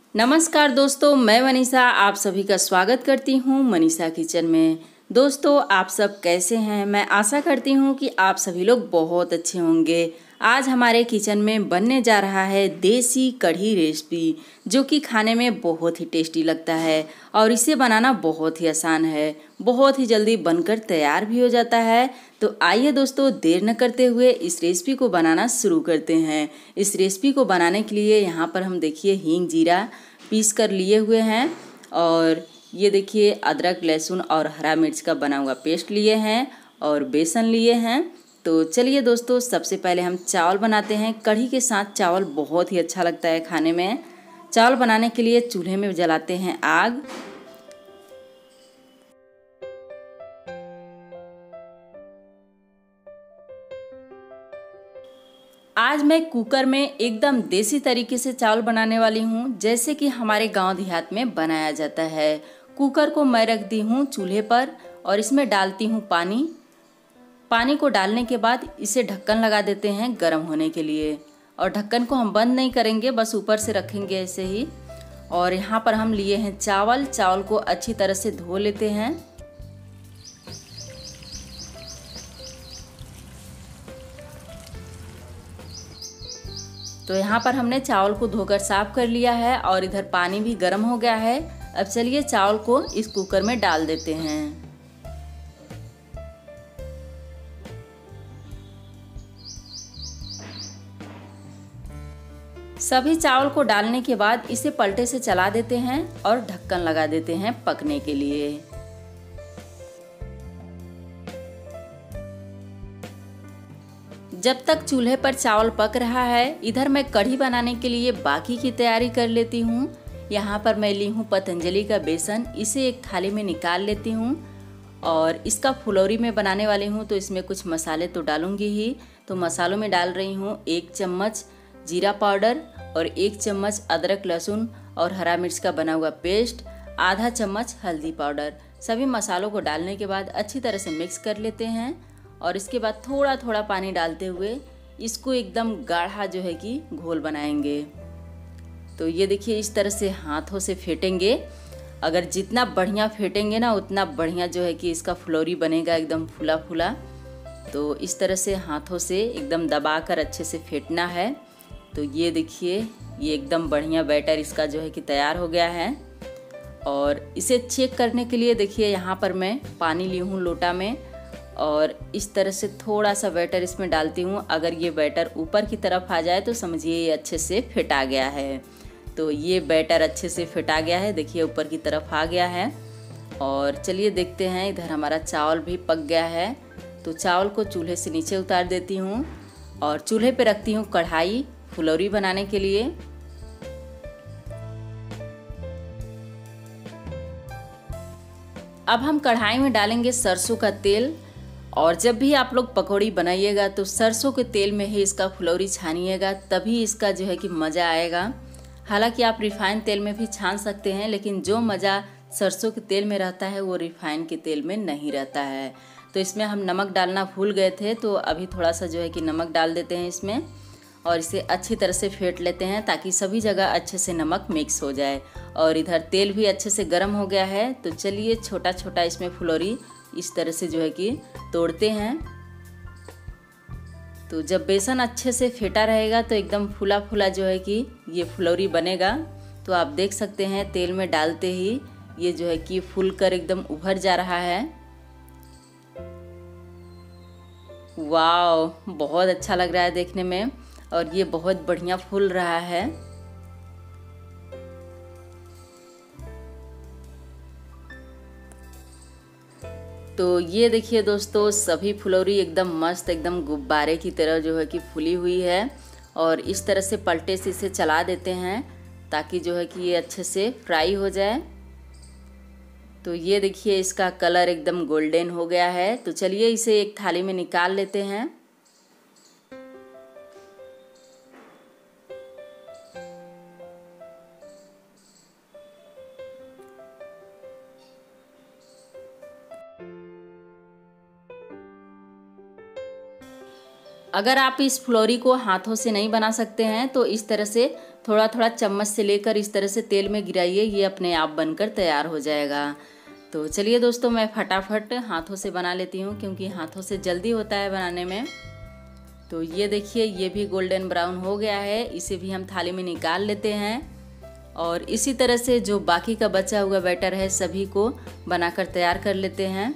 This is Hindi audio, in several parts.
नमस्कार दोस्तों, मैं मनीषा आप सभी का स्वागत करती हूँ मनीषा किचन में। दोस्तों, आप सब कैसे हैं? मैं आशा करती हूँ कि आप सभी लोग बहुत अच्छे होंगे। आज हमारे किचन में बनने जा रहा है देसी कढ़ी रेसिपी, जो कि खाने में बहुत ही टेस्टी लगता है और इसे बनाना बहुत ही आसान है। बहुत ही जल्दी बनकर तैयार भी हो जाता है। तो आइए दोस्तों, देर न करते हुए इस रेसिपी को बनाना शुरू करते हैं। इस रेसिपी को बनाने के लिए यहाँ पर हम देखिए हींग जीरा पीस कर लिए हुए हैं और ये देखिए अदरक लहसुन और हरा मिर्च का बना हुआ पेस्ट लिए हैं और बेसन लिए हैं। तो चलिए दोस्तों, सबसे पहले हम चावल बनाते हैं। कढ़ी के साथ चावल बहुत ही अच्छा लगता है खाने में। चावल बनाने के लिए चूल्हे में जलाते हैं आग। आज मैं कुकर में एकदम देसी तरीके से चावल बनाने वाली हूँ, जैसे कि हमारे गांव देहात में बनाया जाता है। कुकर को मैं रख दी हूँ चूल्हे पर और इसमें डालती हूँ पानी। पानी को डालने के बाद इसे ढक्कन लगा देते हैं गर्म होने के लिए। और ढक्कन को हम बंद नहीं करेंगे, बस ऊपर से रखेंगे ऐसे ही। और यहाँ पर हम लिए हैं चावल। चावल को अच्छी तरह से धो लेते हैं। तो यहाँ पर हमने चावल को धोकर साफ कर लिया है और इधर पानी भी गर्म हो गया है। अब चलिए चावल को इस कुकर में डाल देते हैं। सभी चावल को डालने के बाद इसे पलटे से चला देते हैं और ढक्कन लगा देते हैं पकने के लिए। जब तक चूल्हे पर चावल पक रहा है, इधर मैं कढ़ी बनाने के लिए बाकी की तैयारी कर लेती हूँ। यहाँ पर मैं ली हूँ पतंजलि का बेसन। इसे एक थाली में निकाल लेती हूँ और इसका फुलौरी में बनाने वाली हूँ, तो इसमें कुछ मसाले तो डालूंगी ही। तो मसालों में डाल रही हूँ 1 चम्मच जीरा पाउडर और 1 चम्मच अदरक लहसुन और हरा मिर्च का बना हुआ पेस्ट, आधा चम्मच हल्दी पाउडर। सभी मसालों को डालने के बाद अच्छी तरह से मिक्स कर लेते हैं और इसके बाद थोड़ा थोड़ा पानी डालते हुए इसको एकदम गाढ़ा जो है कि घोल बनाएंगे। तो ये देखिए इस तरह से हाथों से फेंटेंगे। अगर जितना बढ़िया फेंटेंगे ना, उतना बढ़िया जो है कि इसका फुलौरी बनेगा, एकदम फुला फुला। तो इस तरह से हाथों से एकदम दबाकर अच्छे से फेंटना है। तो ये देखिए ये एकदम बढ़िया बैटर इसका जो है कि तैयार हो गया है। और इसे चेक करने के लिए देखिए यहाँ पर मैं पानी ली हूँ लोटा में और इस तरह से थोड़ा सा बैटर इसमें डालती हूँ। अगर ये बैटर ऊपर की तरफ आ जाए तो समझिए ये अच्छे से फेंटा गया है। तो ये बैटर अच्छे से फेंटा गया है, देखिए ऊपर की तरफ आ गया है। और चलिए देखते हैं, इधर हमारा चावल भी पक गया है। तो चावल को चूल्हे से नीचे उतार देती हूँ और चूल्हे पे रखती हूँ कढ़ाई फुलौरी बनाने के लिए। अब हम कढ़ाई में डालेंगे सरसों का तेल। और जब भी आप लोग पकौड़ी बनाइएगा तो सरसों के तेल में ही इसका फुलौरी छानिएगा, तभी इसका जो है कि मज़ा आएगा। हालांकि आप रिफाइन तेल में भी छान सकते हैं, लेकिन जो मज़ा सरसों के तेल में रहता है वो रिफाइन के तेल में नहीं रहता है। तो इसमें हम नमक डालना भूल गए थे, तो अभी थोड़ा सा जो है कि नमक डाल देते हैं इसमें और इसे अच्छी तरह से फेंट लेते हैं ताकि सभी जगह अच्छे से नमक मिक्स हो जाए। और इधर तेल भी अच्छे से गर्म हो गया है। तो चलिए छोटा छोटा इसमें फुलौरी इस तरह से जो है कि तोड़ते हैं। तो जब बेसन अच्छे से फेंटा रहेगा तो एकदम फूला फूला जो है कि ये फुलौरी बनेगा। तो आप देख सकते हैं तेल में डालते ही ये जो है कि फूल कर एकदम उभर जा रहा है। वाव, बहुत अच्छा लग रहा है देखने में और ये बहुत बढ़िया फूल रहा है। तो ये देखिए दोस्तों, सभी फुलौरी एकदम मस्त, एकदम गुब्बारे की तरह जो है कि फूली हुई है। और इस तरह से पलटे से इसे चला देते हैं ताकि जो है कि ये अच्छे से फ्राई हो जाए। तो ये देखिए इसका कलर एकदम गोल्डन हो गया है। तो चलिए इसे एक थाली में निकाल लेते हैं। अगर आप इस फुलौरी को हाथों से नहीं बना सकते हैं तो इस तरह से थोड़ा थोड़ा चम्मच से लेकर इस तरह से तेल में गिराइए, ये अपने आप बनकर तैयार हो जाएगा। तो चलिए दोस्तों, मैं फटाफट हाथों से बना लेती हूँ क्योंकि हाथों से जल्दी होता है बनाने में। तो ये देखिए, ये भी गोल्डन ब्राउन हो गया है, इसे भी हम थाली में निकाल लेते हैं। और इसी तरह से जो बाकी का बचा हुआ बैटर है सभी को बनाकर तैयार कर लेते हैं।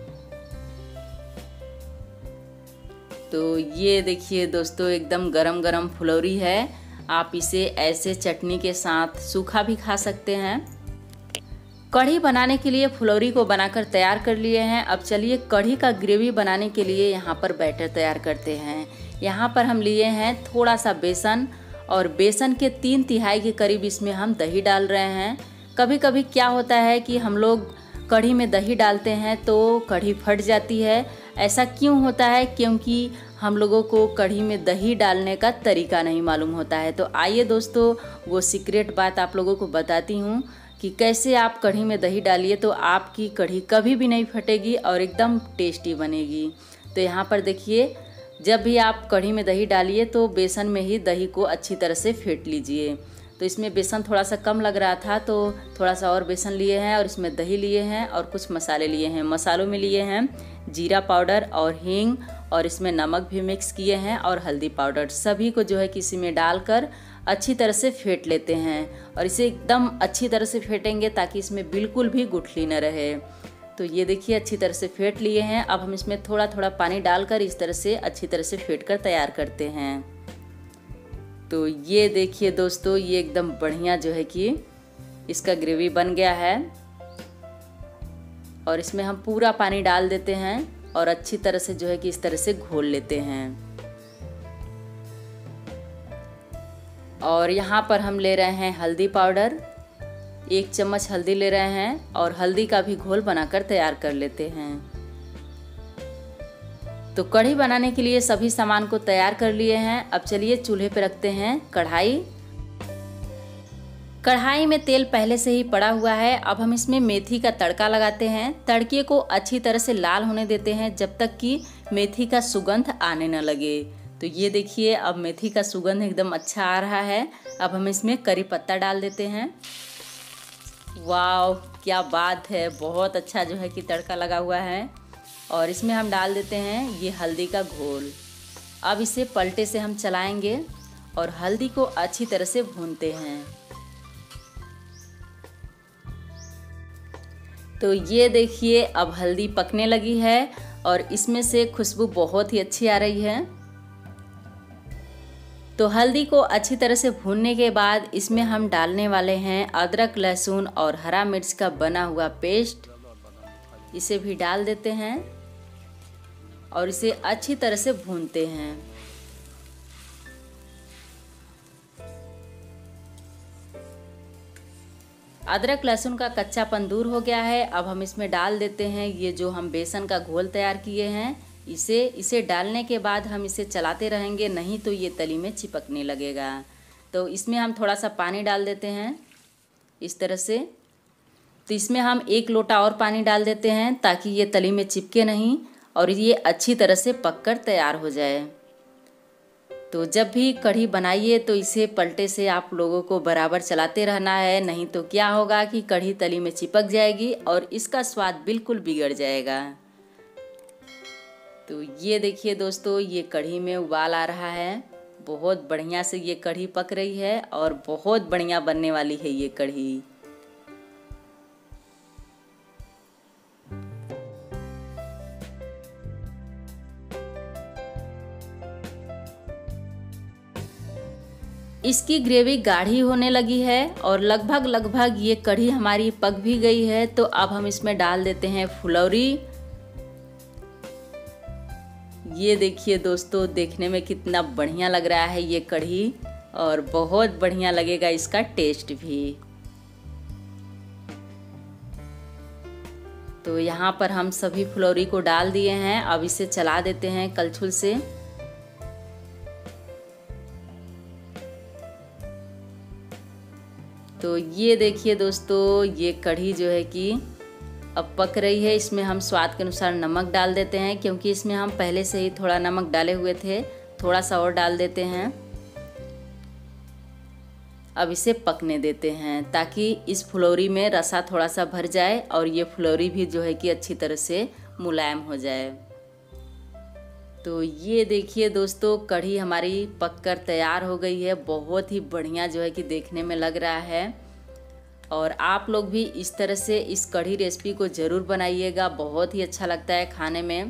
तो ये देखिए दोस्तों, एकदम गरम गरम फुलौरी है। आप इसे ऐसे चटनी के साथ सूखा भी खा सकते हैं। कढ़ी बनाने के लिए फुलौरी को बनाकर तैयार कर लिए हैं। अब चलिए कढ़ी का ग्रेवी बनाने के लिए यहाँ पर बैटर तैयार करते हैं। यहाँ पर हम लिए हैं थोड़ा सा बेसन, और बेसन के 3/3 के करीब इसमें हम दही डाल रहे हैं। कभी कभी क्या होता है कि हम लोग कढ़ी में दही डालते हैं तो कढ़ी फट जाती है। ऐसा क्यों होता है? क्योंकि हम लोगों को कढ़ी में दही डालने का तरीका नहीं मालूम होता है। तो आइए दोस्तों, वो सीक्रेट बात आप लोगों को बताती हूँ कि कैसे आप कढ़ी में दही डालिए तो आपकी कढ़ी कभी भी नहीं फटेगी और एकदम टेस्टी बनेगी। तो यहाँ पर देखिए, जब भी आप कढ़ी में दही डालिए तो बेसन में ही दही को अच्छी तरह से फेंट लीजिए। तो इसमें बेसन थोड़ा सा कम लग रहा था तो थोड़ा सा और बेसन लिए हैं, और इसमें दही लिए हैं और कुछ मसाले लिए हैं। मसालों में लिए हैं जीरा पाउडर और हींग, और इसमें नमक भी मिक्स किए हैं और हल्दी पाउडर। सभी को जो है कि इसी में डालकर अच्छी तरह से फेंट लेते हैं, और इसे एकदम अच्छी तरह से फेंटेंगे ताकि इसमें बिल्कुल भी गुठली न रहे। तो ये देखिए, अच्छी तरह से फेंट लिए हैं। अब हम इसमें थोड़ा थोड़ा पानी डालकर इस तरह से अच्छी तरह से फेंट कर तैयार करते हैं। तो ये देखिए दोस्तों, ये एकदम बढ़िया जो है कि इसका ग्रेवी बन गया है, और इसमें हम पूरा पानी डाल देते हैं और अच्छी तरह से जो है कि इस तरह से घोल लेते हैं। और यहाँ पर हम ले रहे हैं हल्दी पाउडर, 1 चम्मच हल्दी ले रहे हैं, और हल्दी का भी घोल बनाकर तैयार कर लेते हैं। तो कढ़ी बनाने के लिए सभी सामान को तैयार कर लिए हैं। अब चलिए चूल्हे पे रखते हैं कढ़ाई। कढ़ाई में तेल पहले से ही पड़ा हुआ है। अब हम इसमें मेथी का तड़का लगाते हैं। तड़के को अच्छी तरह से लाल होने देते हैं जब तक कि मेथी का सुगंध आने न लगे। तो ये देखिए, अब मेथी का सुगंध एकदम अच्छा आ रहा है। अब हम इसमें करी पत्ता डाल देते हैं। वाह, क्या बात है, बहुत अच्छा जो है कि तड़का लगा हुआ है। और इसमें हम डाल देते हैं ये हल्दी का घोल। अब इसे पलटे से हम चलाएंगे और हल्दी को अच्छी तरह से भूनते हैं। तो ये देखिए, अब हल्दी पकने लगी है और इसमें से खुशबू बहुत ही अच्छी आ रही है। तो हल्दी को अच्छी तरह से भूनने के बाद इसमें हम डालने वाले हैं अदरक, लहसुन और हरा मिर्च का बना हुआ पेस्ट। इसे भी डाल देते हैं और इसे अच्छी तरह से भूनते हैं। अदरक लहसुन का कच्चापन दूर हो गया है। अब हम इसमें डाल देते हैं ये जो हम बेसन का घोल तैयार किए हैं। इसे डालने के बाद हम इसे चलाते रहेंगे, नहीं तो ये तली में चिपकने लगेगा। तो इसमें हम थोड़ा सा पानी डाल देते हैं इस तरह से। तो इसमें हम 1 लोटा और पानी डाल देते हैं ताकि ये तली में चिपके नहीं और ये अच्छी तरह से पककर तैयार हो जाए। तो जब भी कढ़ी बनाइए तो इसे पलटे से आप लोगों को बराबर चलाते रहना है, नहीं तो क्या होगा कि कढ़ी तली में चिपक जाएगी और इसका स्वाद बिल्कुल बिगड़ जाएगा। तो ये देखिए दोस्तों, ये कढ़ी में उबाल आ रहा है। बहुत बढ़िया से ये कढ़ी पक रही है और बहुत बढ़िया बनने वाली है ये कढ़ी। इसकी ग्रेवी गाढ़ी होने लगी है और लगभग ये कढ़ी हमारी पक भी गई है। तो अब हम इसमें डाल देते हैं फुलौरी। ये देखिए दोस्तों, देखने में कितना बढ़िया लग रहा है ये कढ़ी और बहुत बढ़िया लगेगा इसका टेस्ट भी। तो यहाँ पर हम सभी फुलौरी को डाल दिए हैं। अब इसे चला देते हैं कलछुल से। तो ये देखिए दोस्तों, ये कढ़ी जो है कि अब पक रही है। इसमें हम स्वाद के अनुसार नमक डाल देते हैं, क्योंकि इसमें हम पहले से ही थोड़ा नमक डाले हुए थे। थोड़ा सा और डाल देते हैं। अब इसे पकने देते हैं ताकि इस फुलौरी में रसा थोड़ा सा भर जाए और ये फुलौरी भी जो है कि अच्छी तरह से मुलायम हो जाए। तो ये देखिए दोस्तों, कढ़ी हमारी पककर तैयार हो गई है। बहुत ही बढ़िया जो है कि देखने में लग रहा है। और आप लोग भी इस तरह से इस कढ़ी रेसिपी को ज़रूर बनाइएगा, बहुत ही अच्छा लगता है खाने में।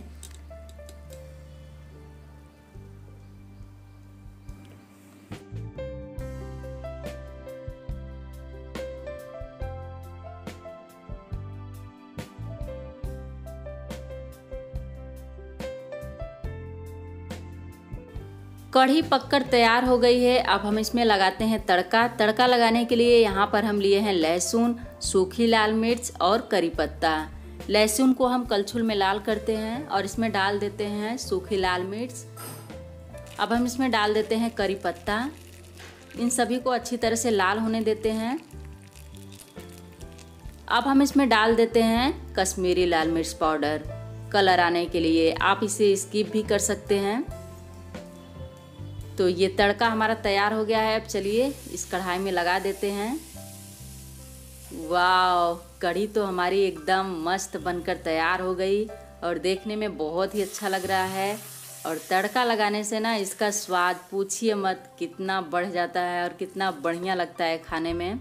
कढ़ी पककर तैयार हो गई है। अब हम इसमें लगाते हैं तड़का। तड़का लगाने के लिए यहाँ पर हम लिए हैं लहसुन, सूखी लाल मिर्च और करी पत्ता। लहसुन को हम कलछुल में लाल करते हैं और इसमें डाल देते हैं सूखी लाल मिर्च। अब हम इसमें डाल देते हैं करी पत्ता। इन सभी को अच्छी तरह से लाल होने देते हैं। अब हम इसमें डाल देते हैं कश्मीरी लाल मिर्च पाउडर, कलर आने के लिए। आप इसे स्किप भी कर सकते हैं। तो ये तड़का हमारा तैयार हो गया है। अब चलिए इस कढ़ाई में लगा देते हैं। वाह, कढ़ी तो हमारी एकदम मस्त बनकर तैयार हो गई और देखने में बहुत ही अच्छा लग रहा है। और तड़का लगाने से ना इसका स्वाद पूछिए मत, कितना बढ़ जाता है और कितना बढ़िया लगता है खाने में।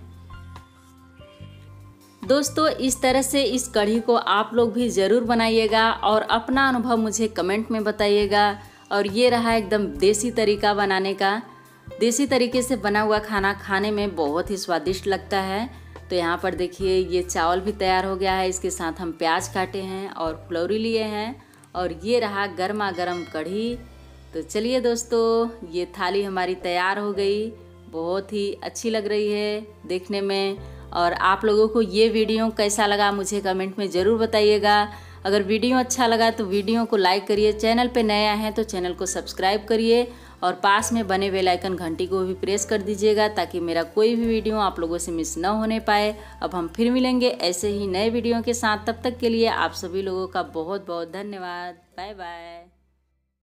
दोस्तों, इस तरह से इस कढ़ी को आप लोग भी ज़रूर बनाइएगा और अपना अनुभव मुझे कमेंट में बताइएगा। और ये रहा एकदम देसी तरीका बनाने का। देसी तरीके से बना हुआ खाना खाने में बहुत ही स्वादिष्ट लगता है। तो यहाँ पर देखिए ये चावल भी तैयार हो गया है। इसके साथ हम प्याज काटे हैं और फुलौरी लिए हैं और ये रहा गर्मा गर्म कढ़ी। तो चलिए दोस्तों, ये थाली हमारी तैयार हो गई। बहुत ही अच्छी लग रही है देखने में। और आप लोगों को ये वीडियो कैसा लगा मुझे कमेंट में ज़रूर बताइएगा। अगर वीडियो अच्छा लगा तो वीडियो को लाइक करिए, चैनल पे नया है तो चैनल को सब्सक्राइब करिए और पास में बने बेल आइकन घंटी को भी प्रेस कर दीजिएगा ताकि मेरा कोई भी वीडियो आप लोगों से मिस न होने पाए। अब हम फिर मिलेंगे ऐसे ही नए वीडियो के साथ। तब तक के लिए आप सभी लोगों का बहुत बहुत धन्यवाद। Bye bye.